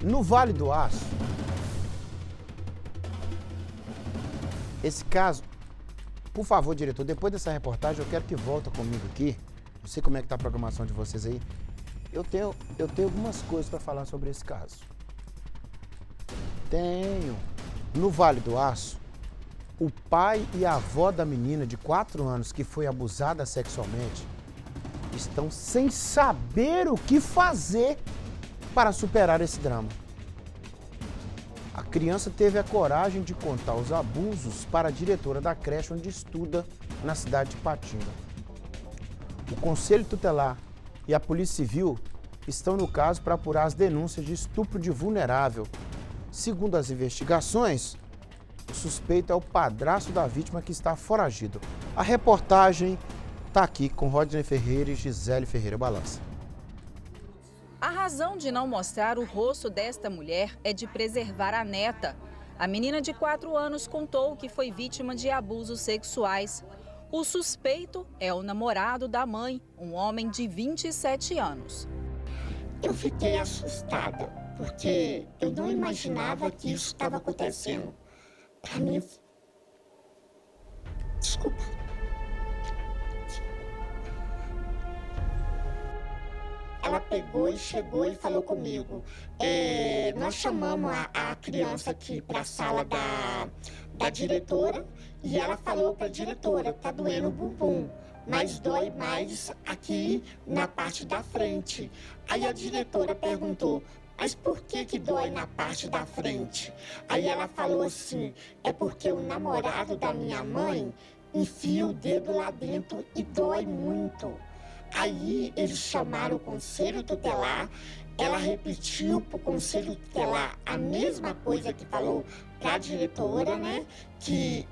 No Vale do Aço, esse caso, por favor, diretor, depois dessa reportagem eu quero que volta comigo aqui. Não sei como é que tá a programação de vocês aí. Eu tenho algumas coisas para falar sobre esse caso. Tenho. No Vale do Aço, o pai e a avó da menina de 4 anos que foi abusada sexualmente estão sem saber o que fazer para superar esse drama. A criança teve a coragem de contar os abusos para a diretora da creche onde estuda na cidade de Ipatinga. O Conselho Tutelar e a Polícia Civil estão no caso para apurar as denúncias de estupro de vulnerável. Segundo as investigações, o suspeito é o padrasto da vítima que está foragido. A reportagem está aqui com Rodney Ferreira e Gisele Ferreira Balança. A razão de não mostrar o rosto desta mulher é de preservar a neta. A menina de 4 anos contou que foi vítima de abusos sexuais. O suspeito é o namorado da mãe, um homem de 27 anos. Eu fiquei assustada, porque eu não imaginava que isso estava acontecendo. Para mim... Desculpa. Ela pegou e chegou e falou comigo. Nós chamamos a criança aqui para a sala da diretora e ela falou para a diretora, tá doendo o bumbum, mas dói mais aqui na parte da frente. Aí a diretora perguntou, mas por que dói na parte da frente? Aí ela falou assim, é porque o namorado da minha mãe enfia o dedo lá dentro e dói muito. Aí eles chamaram o Conselho Tutelar, ela repetiu para o Conselho Tutelar a mesma coisa que falou para a diretora, né? Que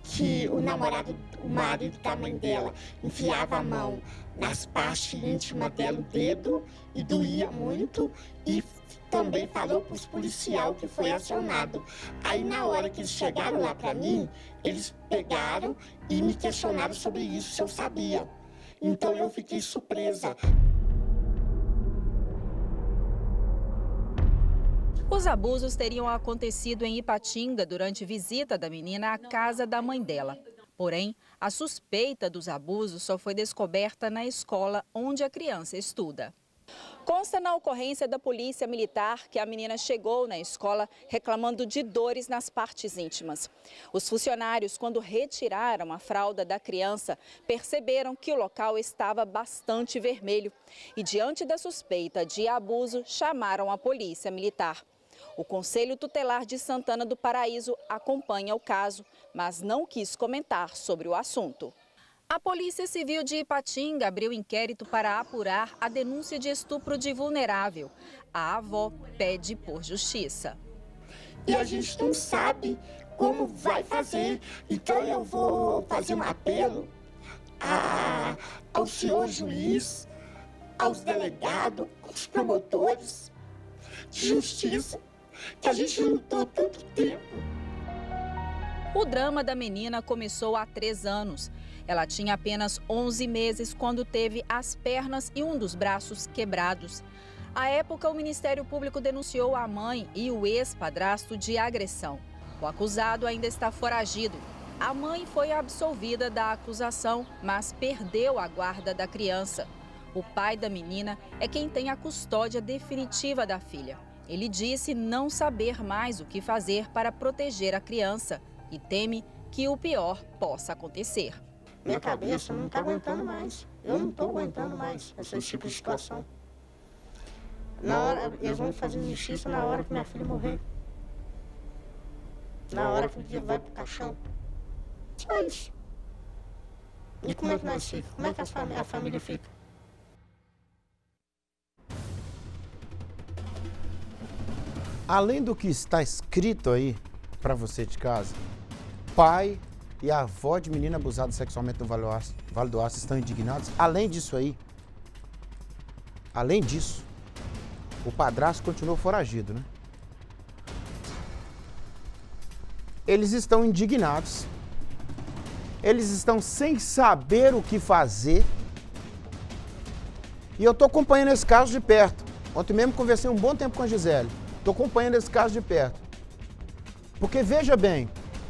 o marido da mãe dela, enfiava a mão nas partes íntimas dela, o dedo, e doía muito, e também falou para os policiais que foi acionado. Aí na hora que eles chegaram lá para mim, eles pegaram e me questionaram sobre isso, se eu sabia. Então eu fiquei surpresa. Os abusos teriam acontecido em Ipatinga durante visita da menina à casa da mãe dela. Porém, a suspeita dos abusos só foi descoberta na escola onde a criança estuda. Consta na ocorrência da Polícia Militar que a menina chegou na escola reclamando de dores nas partes íntimas. Os funcionários, quando retiraram a fralda da criança, perceberam que o local estava bastante vermelho e, diante da suspeita de abuso, chamaram a Polícia Militar. O Conselho Tutelar de Santana do Paraíso acompanha o caso, mas não quis comentar sobre o assunto. A Polícia Civil de Ipatinga abriu inquérito para apurar a denúncia de estupro de vulnerável. A avó pede por justiça. E a gente não sabe como vai fazer. Então eu vou fazer um apelo ao senhor juiz, aos delegados, aos promotores de justiça, que a gente lutou tanto tempo. O drama da menina começou há 3 anos. Ela tinha apenas 11 meses quando teve as pernas e um dos braços quebrados. À época, o Ministério Público denunciou a mãe e o ex-padrasto de agressão. O acusado ainda está foragido. A mãe foi absolvida da acusação, mas perdeu a guarda da criança. O pai da menina é quem tem a custódia definitiva da filha. Ele disse não saber mais o que fazer para proteger a criança e teme que o pior possa acontecer. Minha cabeça não está aguentando mais. Eu não estou aguentando mais esse tipo de situação. Na hora, eles vão fazer justiça na hora que minha filha morrer. Na hora que o dia vai pro caixão. Só isso. E como é que nós ficamos? Como é que a família fica? Além do que está escrito aí para você de casa, pai e a avó de menina abusada sexualmente no Vale do Aço estão indignados. Além disso, o padrasto continuou foragido, né? Eles estão indignados. Eles estão sem saber o que fazer. E eu estou acompanhando esse caso de perto. Ontem mesmo conversei um bom tempo com a Gisele. Estou acompanhando esse caso de perto. Porque, veja bem,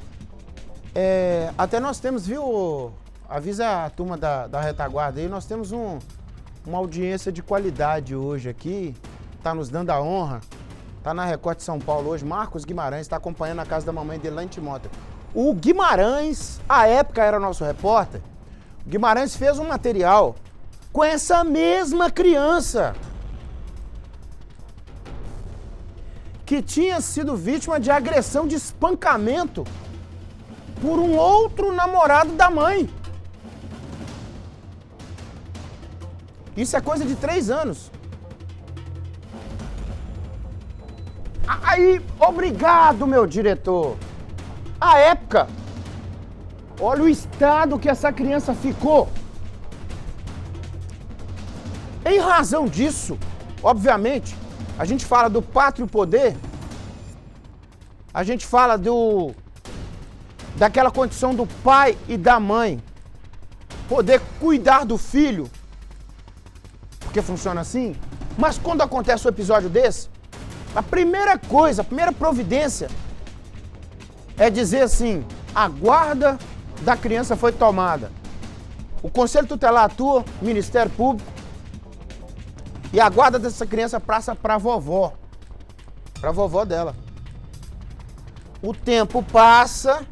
até nós temos, viu, avisa a turma da retaguarda aí, nós temos uma audiência de qualidade hoje aqui, tá nos dando a honra, tá na Record de São Paulo hoje, Marcos Guimarães, está acompanhando a casa da mamãe dele lá em Timóteo. O Guimarães, à época era nosso repórter, o Guimarães fez um material com essa mesma criança que tinha sido vítima de agressão, de espancamento por um outro namorado da mãe. Isso é coisa de 3 anos. Aí, obrigado, meu diretor. À época, olha o estado que essa criança ficou. Em razão disso, obviamente, a gente fala do pátrio poder, a gente fala daquela condição do pai e da mãe poder cuidar do filho, porque funciona assim, mas quando acontece um episódio desse, a primeira coisa, a primeira providência é dizer assim, a guarda da criança foi tomada. O Conselho Tutelar atua, o Ministério Público, e a guarda dessa criança passa para a vovó dela. O tempo passa,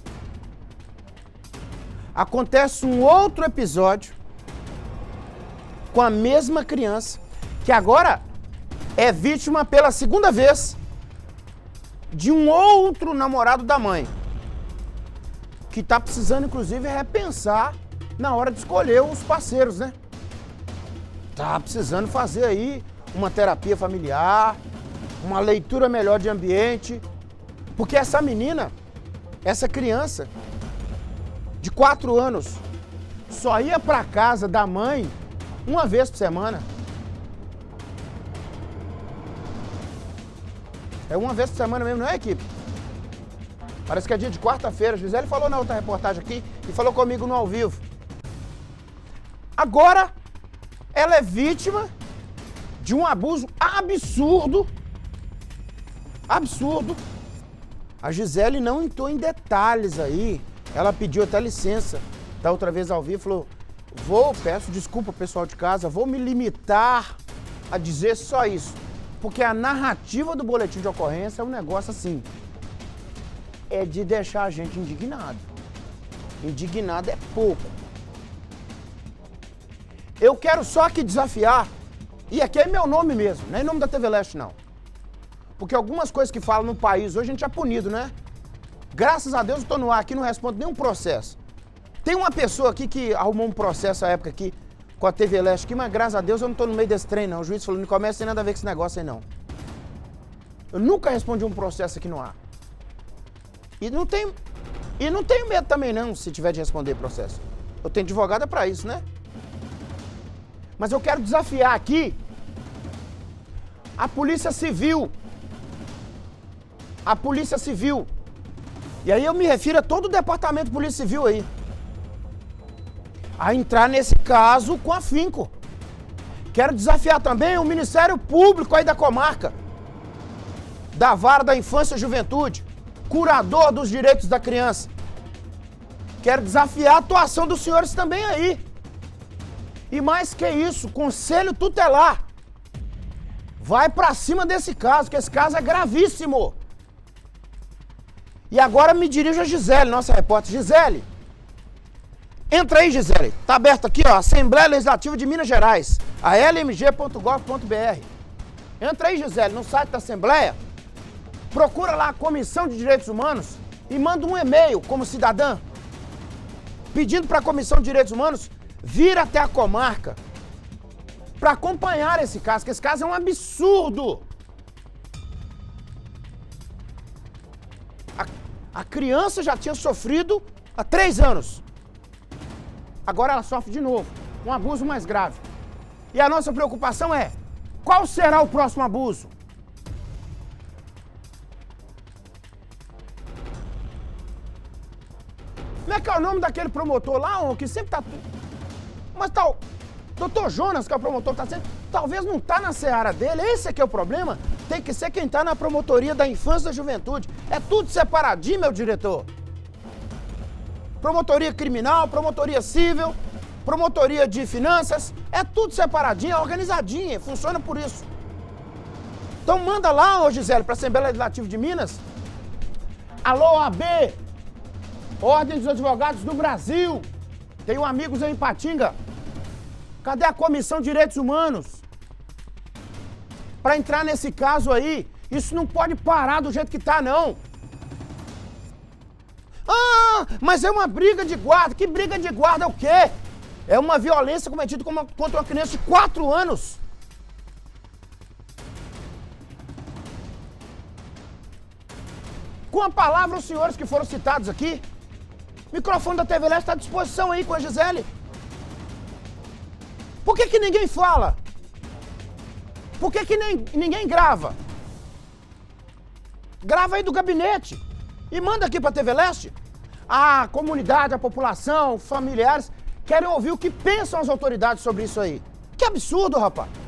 acontece um outro episódio com a mesma criança, que agora é vítima pela segunda vez de um outro namorado da mãe, que está precisando, inclusive, repensar na hora de escolher os parceiros, né? Tá precisando fazer aí uma terapia familiar, uma leitura melhor de ambiente, porque essa menina, essa criança de 4 anos, só ia para casa da mãe uma vez por semana. É uma vez por semana mesmo, não é, equipe? Parece que é dia de quarta-feira. Gisele falou na outra reportagem aqui e falou comigo no ao vivo. Agora, ela é vítima de um abuso absurdo. Absurdo. A Gisele não entrou em detalhes aí. Ela pediu até licença da outra vez ao vivo. Falou, peço desculpa pessoal de casa, vou me limitar a dizer só isso. Porque a narrativa do boletim de ocorrência é um negócio assim. É de deixar a gente indignado. Indignado é pouco. Eu quero só aqui desafiar, e aqui é meu nome mesmo, não é em nome da TV Leste não. Porque algumas coisas que falam no país hoje a gente é punido, né? Graças a Deus eu tô no ar aqui, não respondo nenhum processo. Tem uma pessoa aqui que arrumou um processo à época aqui com a TV Leste aqui, mas graças a Deus eu não tô no meio desse trem não. O juiz falou, não começa sem nada a ver com esse negócio aí não. Eu nunca respondi um processo aqui no ar. E não tenho medo também não, se tiver de responder processo. Eu tenho advogada pra isso, né? Mas eu quero desafiar aqui a Polícia Civil. A Polícia Civil. E aí eu me refiro a todo o Departamento de Polícia Civil aí. A entrar nesse caso com afinco. Quero desafiar também o Ministério Público aí da comarca. Da Vara da Infância e Juventude. Curador dos Direitos da Criança. Quero desafiar a atuação dos senhores também aí. E mais que isso, Conselho Tutelar vai pra cima desse caso, que esse caso é gravíssimo. E agora me dirijo a Gisele, nossa repórter. Gisele, entra aí, Gisele. Tá aberto aqui, ó, Assembleia Legislativa de Minas Gerais, a lmg.gov.br. Entra aí, Gisele, no site da Assembleia, procura lá a Comissão de Direitos Humanos e manda um e-mail como cidadã, pedindo para a Comissão de Direitos Humanos vir até a comarca para acompanhar esse caso, que esse caso é um absurdo. A criança já tinha sofrido há 3 anos. Agora ela sofre de novo, um abuso mais grave. E a nossa preocupação é, qual será o próximo abuso? Como é que é o nome daquele promotor lá, que sempre tá... Mas tal, doutor Jonas, que é o promotor, tá sendo... Talvez não tá na seara dele, esse é que é o problema. tem que ser quem está na promotoria da infância e da juventude. É tudo separadinho, meu diretor. Promotoria criminal, promotoria civil, promotoria de finanças, é tudo separadinho, é organizadinho, funciona por isso. Então manda lá, ô Gisele, para a Assembleia Legislativa de Minas. Alô, OAB, Ordem dos Advogados do Brasil. Tenho amigos aí em Ipatinga. Cadê a Comissão de Direitos Humanos? Para entrar nesse caso aí, isso não pode parar do jeito que tá, não. Ah, mas é uma briga de guarda. Que briga de guarda é o quê? É uma violência cometida contra uma criança de 4 anos. Com a palavra os senhores que foram citados aqui. O microfone da TV Leste está à disposição aí com a Gisele. Por que ninguém fala? Por que ninguém grava? Grava aí do gabinete e manda aqui para a TV Leste. A comunidade, a população, familiares querem ouvir o que pensam as autoridades sobre isso aí. Que absurdo, rapaz!